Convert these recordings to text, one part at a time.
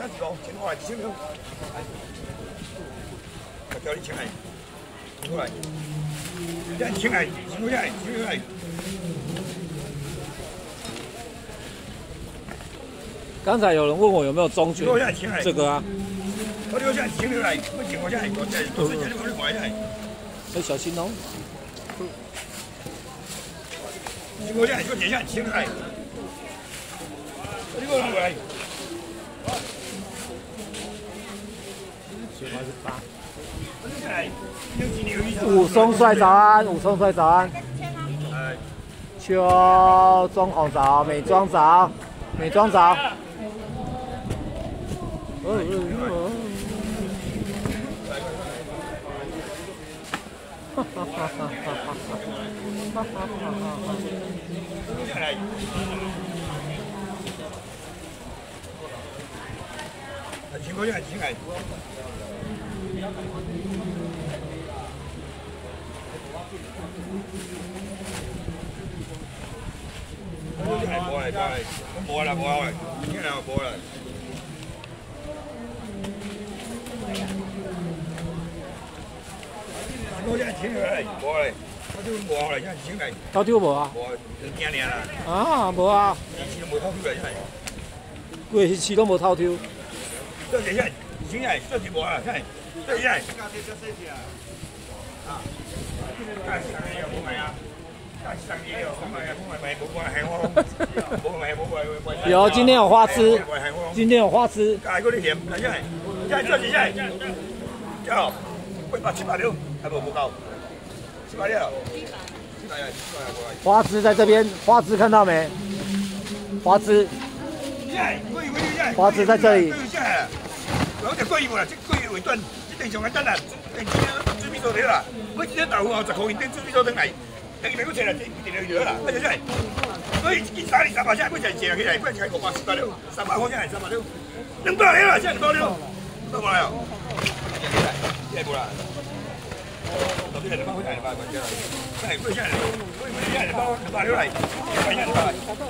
干子哦，请过来，请过来。我叫你请来，请过来。这请来，请过来，请过来。 刚才有人问我有没有中卷，这个啊。 我留下请过来，我请过来，我再多剩下的我就买来。 要小心哦。 请过来，我等下请来。你过来。 武松帅早安，武松帅早安。秋中红早，美妆早，美妆早。哈哈哈哈哈哈！ 请过来，请来。无来，无啦，你看无啦。我现在请来，无嘞，我就无嘞，现在请来。 偷丢无啊？ 无，就惊啦。 啊，无啊。 以前都无偷丢来，现在。 过去市拢无偷丢。 这现在，请来，这是无啦，现在，这现在。啊，干啥个又不买啊？ 有，今天有花枝，今天有花枝。 哎，嗰啲盐，嚟出嚟，真係真係真係，有800-700條，係冇夠，700條。 花枝在这边，花枝看到没？花枝，花枝在这里。 有隻鮭魚啦，隻鮭魚為燉，一定上緊得啦，定煮味噌條啦，我煮啲豆腐後10塊錢，煮味噌等嚟。 你咪嗰隻啦，一定要咗啦，乜嘢出嚟？所以件衫你300隻，嗰隻借起嚟，嗰隻係500條，300塊錢係300條，200條啦，真係200條，多冇啦？真係冇啦。頭先係200塊錢，200塊錢啦，真係嗰隻係200條嚟，係200。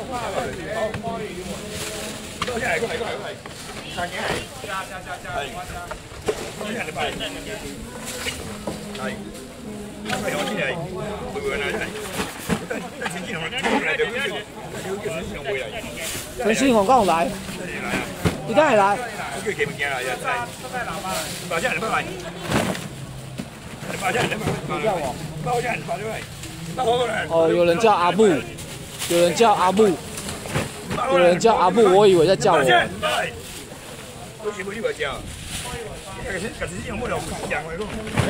多隻係，嗰係，三件係，加，係，嗰隻係200，係。 陈信宏刚来，你刚才来。哦，有人叫阿木，有人叫阿木，有人叫阿木，我以为在叫我。